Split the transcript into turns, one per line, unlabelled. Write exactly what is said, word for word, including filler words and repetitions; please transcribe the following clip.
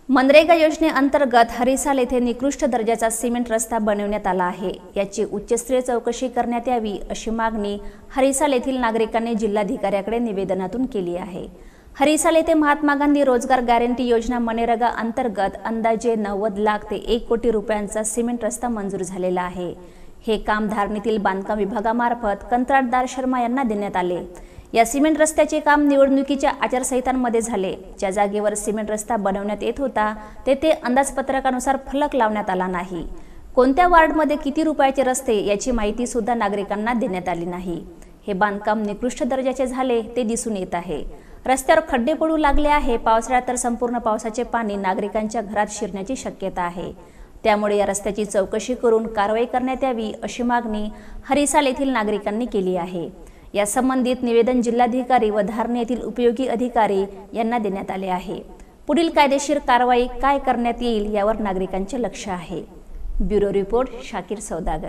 मनरेगा योजनेअंतर्गत हरिसाल येथे निकृष्ट दर्जाचा सिमेंट रस्ता बनवण्यात आला आहे। याची उच्चस्तरीय चौकशी करण्यात यावी अशी मागणी हरिसाल येथील नागरिकांनी जिल्हाधिकाऱ्याकडे निवेदनातून केली आहे। हरिसाल येथे महात्मा गांधी रोजगार गॅरंटी योजना मनरेगा अंतर्गत अंदाजे नव्वद लाख ते एक कोटी रुपयांचा सिमेंट रस्ता मंजूर झालेला आहे। हे काम धारणीतील बांधकाम विभागामार्फत कंत्राटदार शर्मा यांना देण्यात आले। या सिमेंट रस्त्याचे काम निवडणुकीच्या आचारसंहितांमध्ये झाले। ज्या जागेवर सिमेंट रस्ता बनवण्यात येत होता तेथे अंदाजपत्रकानुसार फलक लावण्यात आला नाही। कोणत्या वार्डमध्ये किती रुपयाचे रस्ते याची माहिती सुद्धा नागरिकांना देण्यात आली नाही। हे बांधकाम निकृष्ट दर्जाचे झाले ते दिसून येत आहे। रस्त्यावर खड्डे पडू लागले आहे। पावसाळ्यात तर संपूर्ण पावसाचे पाणी नागरिकांच्या घरात शिरण्याची शक्यता आहे। त्यामुळे या रस्त्याची चौकशी करून कारवाई करण्यात यावी अशी मागणी हरिसाल येथील नागरिकांनी केली आहे। या संबंधित निवेदन जिल्हाधिकारी व धारणी येथील उपयोगी अधिकारी यांना देण्यात आले आहे। पुढील कायदेशीर कारवाई काय करण्यात येईल यावर नागरिकांचे लक्ष आहे। ब्युरो रिपोर्ट शाकीर सौदागर।